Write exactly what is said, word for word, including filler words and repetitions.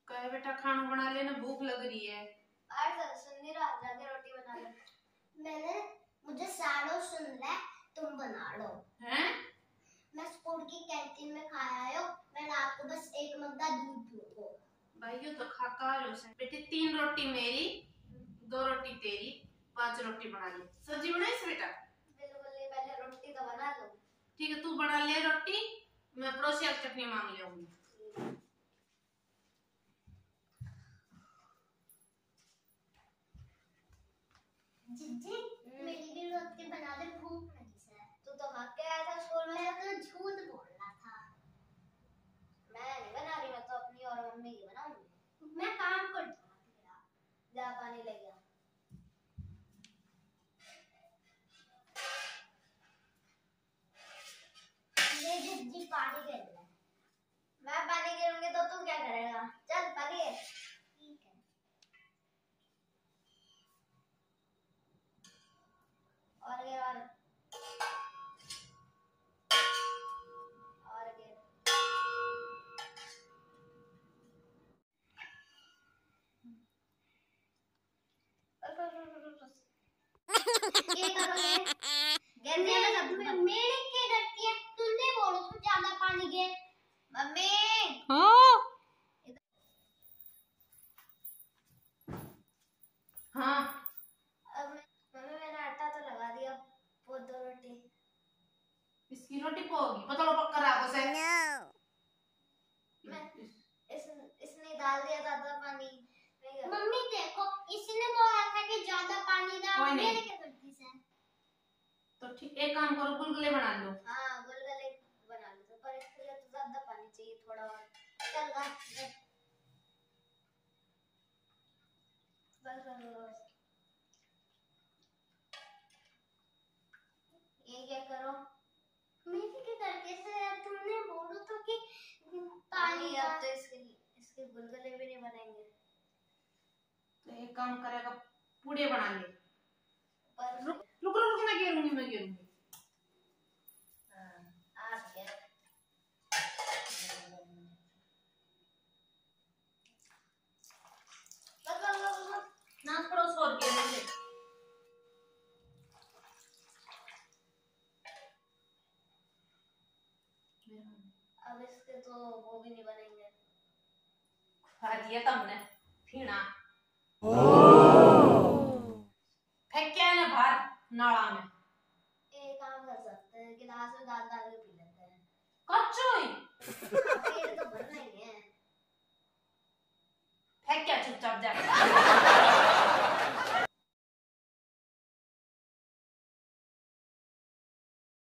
कहे बेटा खाना बना लेना, भूख लग रही है। आज सुन नहीं रहा, जाके रोटी बना ले। मैंने मुझे साड़ो सुन रहा है, तुम बना लो। हैं? मैं स्कूल की कैंटीन में खाया आयो, मैं रात को बस एक मग्गा दूध पीऊंगा। भाई ये तो खाका रो से। बेटे तीन रोटी मेरी, दो रोटी तेरी, पांच रोटी बना ले। सब्जी बनाई से बेटा? बिल्कुल, पहले रोटी तो बना लो। ठीक है, तू बना ले रोटी, मैं पड़ोसी की चटनी मांग ले आऊंगी। जिज्जी मेरी भी रोटी बना दे, भूख लगी है। तू तो भाग के आया था स्कूल में। मैं तो झूठ बोल रहा था। मैं नहीं बना रही, मैं तो अपनी और मम्मी की बनाऊंगी। मैं काम कर दूंगा। जा पानी ले गया। ये जिज्जी पानी गिर रहा है। मैं पानी गिरूंगी तो तू क्या करेगा? चल पानी है। ठीक है। और गिर और और गिर। ये करोगे? गिरने में सब मेरे के डरती है। तुमने बोलो तो ज्यादा पानी गिर। मम्मी। हाँ। हाँ। अब मम्मी मैंने आटा तो लगा दिया, वो दो रोटी। इसकी रोटी पोगी, पता लो पक्का रागो से। No. मैं इस इसने डाल दिया ज्यादा पानी। मम्मी देखो, इसने बोला था कि ज्यादा पानी डाल, मेरे क्या गलती से? तो ठीक, एक काम करो, गुलगुले बना लो। हाँ गुलगुले बना लो, तो पर इसके लिए तो ज्यादा पानी चाहिए, थोड़ा और। चल बस बस बस। ये क्या करो? मेरे के तरीके से तुमने बोलो तो कि पानी। अब तो इसके इसके गुलगुले भी नहीं बनेंगे। तो एक काम करेगा, पूड़े बना ले। पर रुक रुक रुक, मैं गिरूंगी मैं गिरूंगी। हाँ आ गया। ना पड़ोस और गिर ले। अब इसके तो वो भी नहीं बनेंगे। खा दिया तुमने फीना। फेंक के आना बाहर नाला में। एक काम कर सकते हैं, गिलास में दाल डाल के पी लेते हैं। कच्चोई पेट तो भरना ही है। फेंक क्या चुपचाप जा।